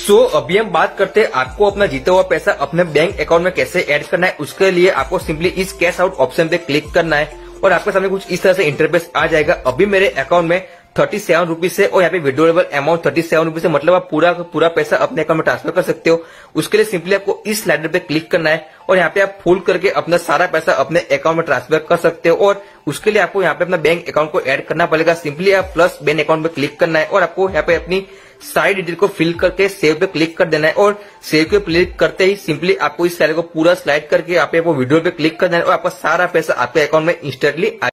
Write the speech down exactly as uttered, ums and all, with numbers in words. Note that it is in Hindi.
सो so, अभी हम बात करते हैं आपको अपना जीता हुआ पैसा अपने बैंक अकाउंट में कैसे ऐड करना है। उसके लिए आपको सिंपली इस कैश आउट ऑप्शन पे क्लिक करना है और आपके सामने कुछ इस तरह से इंटरफेस आ जाएगा। अभी मेरे अकाउंट में थर्टी सेवन रुपीज है और यहाँ पे withdrawable amount thirty seven rupees है, मतलब आप पूरा पूरा पैसा अपने अकाउंट में ट्रांसफर कर सकते हो। उसके लिए सिंपली आपको इस स्लाइडर पे क्लिक करना है और यहाँ पे आप फुल करके अपना सारा पैसा अपने अकाउंट में ट्रांसफर कर सकते हो। और उसके लिए आपको यहाँ पे अपना बैंक अकाउंट को ऐड करना पड़ेगा। सिंपली आप प्लस बैंक अकाउंट पे क्लिक करना है और आपको यहाँ पे अपनी सारी डिटेल को फिल करके सेव पे क्लिक कर देना है। और सेव पे क्लिक करते ही सिंपली आपको इस स्लाइड को पूरा स्लाइड करके आप वीडियो पे क्लिक कर देना है और आपका सारा पैसा आपके अकाउंट में इंस्टेंटली